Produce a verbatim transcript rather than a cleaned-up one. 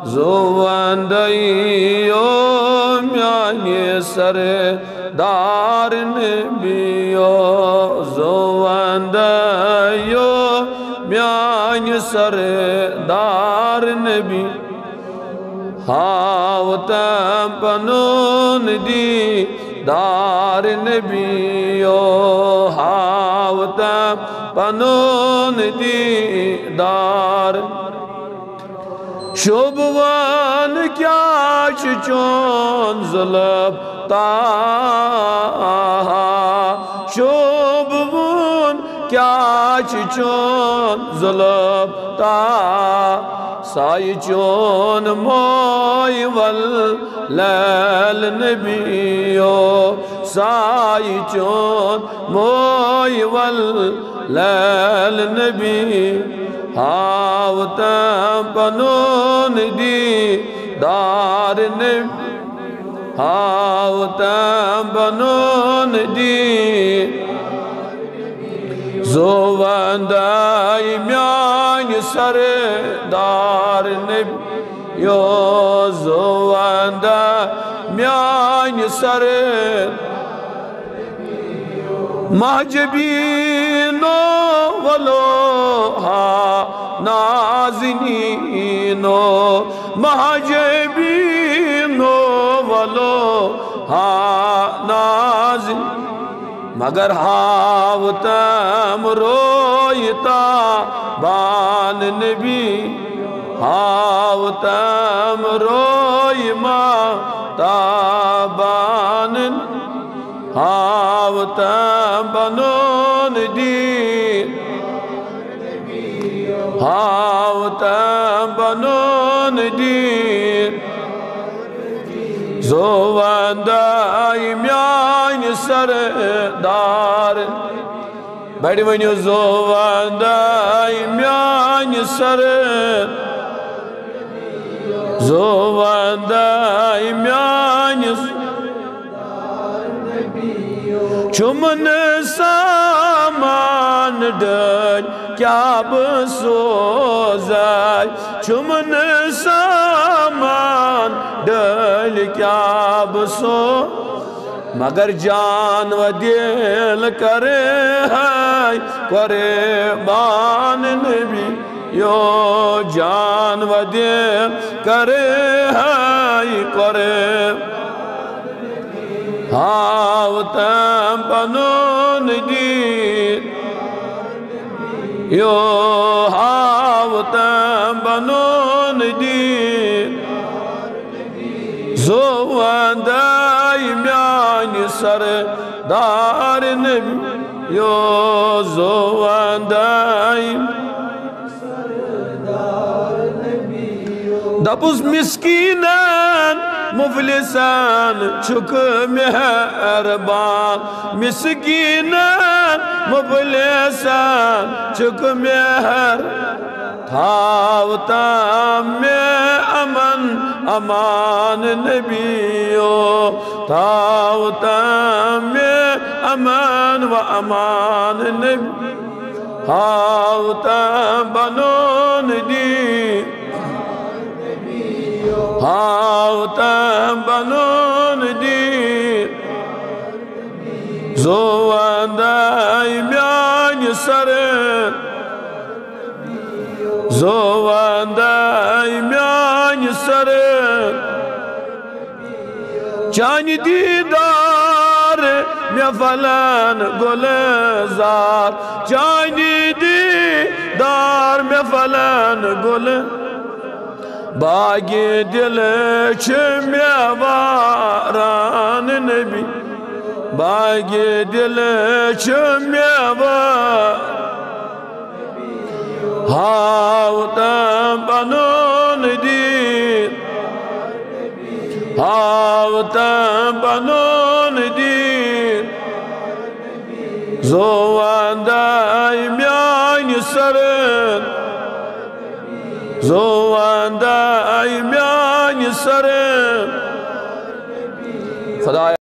ज़ोवंदइयो म्याने सरदार नबियो ज़ोवंदइयो म्याने सरदार नबी हावतम पनुन दी दार नबियो हावतम पनुन दी दार शुभवन क्या चोन ज़ुल्फ़ ताहा शुभवन क्या चोन ज़ुल्फ़ ताहा साई चोन मोय वल लैल नबियो साई चोन मोय वल लैल नबी हावतम पनुन दी दार नबी हावतम पनुन दी ज़ोवंदइ म्याने सरदार नबियो ज़ोवंदइ म्याने सरदार महजबीनो वलो हा नाज़नीनो महजबीनो वलो हा नाज़नीनो मगर हावतम रोयता बान नबी हावतम रोय माता बान हावतम बनोन दी हावतम बनोन दी ज़ोवंदइ म्याने सरदार बड़ी वनियो ज़ोवंदइ म्याने सरदार ज़ोवंदइ म्याने चुमन सामान डर क्या बसोज़ाय चुमन सामान डर क्या बसो मगर जान व दिल करे है करे बान नबी यो जान व दिल करे है करे हावतम पनुन दी यो हावतम पनुन दी ज़ोवंदइ म्याने सरदार नबियो ज़ोवंदइ दपुस मिस्कीनन मुफलिसन चुक मेहरबान मिस्कीनन मुफलिसन चुक मेहर हावतम में अमन अमान नबियो हावतम में अमन व अमान नबी हावतम बनोन दी हावतम बनोन दी ज़ोवंदइ म्याने सरदार ज़ोवंदइ म्याने सरदार चानि दीदार में फलन गुलजार चानि दीदार में फलन गुल बागे दिल में वारान नबी बागे दिल में हावतम पनुन दी हावतम पनुन दी ज़ोवंदइ म्याने सरदार ज़ोवंदइ म्याने सरदार खुदा